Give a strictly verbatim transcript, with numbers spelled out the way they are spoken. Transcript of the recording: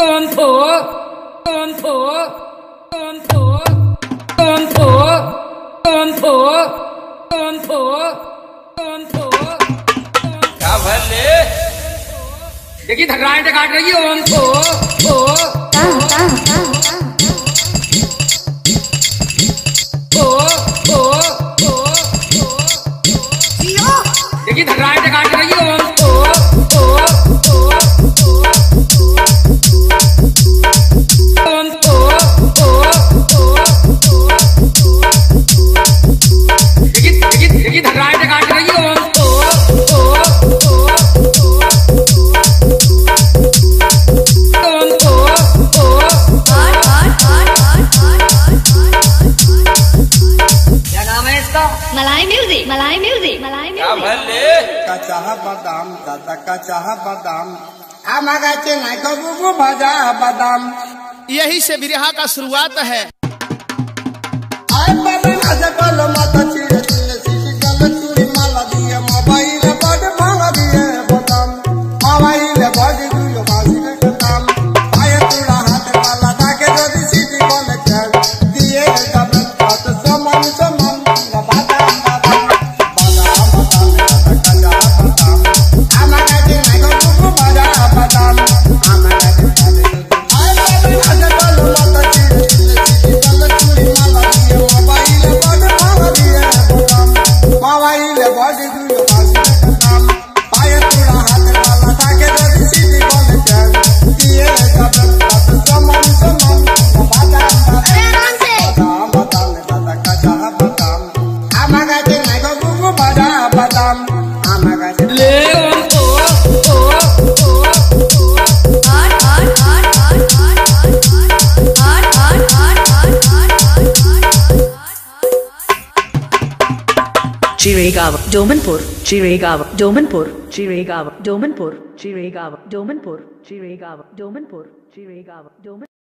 ôm thổ ôm thổ ôm thổ ôm thổ ôm thổ ôm thổ ôm thổ क्या भले देखिए थकराए काट रही है ôm थो थो थो थो थो देखिए थकराए काट रही है ôm थो थो थो ôm थो थो थो देखिए देखिए देखिए थकराए काट रही है ôm थो थो मलाई म्यूजिक मलाई म्यूजिक मलाई म्यूजिक कच्चा बादाम दादा कच्चा बादाम आमागा चेन्नई को बुबू भजा बादाम यही से बिरहा का शुरुआत है। आए बाबा राजा बोलो माता चिरे चिरे सीसी गल चूड़ी माला दिए मोबाइल बड़ भांगा दिए बादाम मोबाइल बड़ दुयो बासी के काम आए तुड़ा हाथ वाला ताके जदी सीटी बोले चल दिए सब बात समान समान बादाम बादाम बादाम बादाम कच्चा बादाम आमागा चेन्नई को बुबू भजा बादाम आमागा चेन्नई आए बाबा राजा बोलो माता चिरे चिरे सीसी गल चूड़ी माला दिए मोबाइल बड़ भांगा दिए बादाम मोबाइल बड़ दुयो बासी के काम आए तुड़ा हाथ वाला ताके जदी सीटी बोले चल दिए सब बात समान समान बादाम बादाम बादाम बादाम दादा कच्चा बादाम आमागा चेन्नई को बुबू भजा बादाम आमागा ले ôm thổ thổ thổ हट हट हट हट हट हट हट हट Chiragawa, Domanpur, Chiragawa, Domanpur, Chiragawa, Domanpur, Chiragawa, Domanpur, Chiragawa, Domanpur, Chiragawa, Domanpur.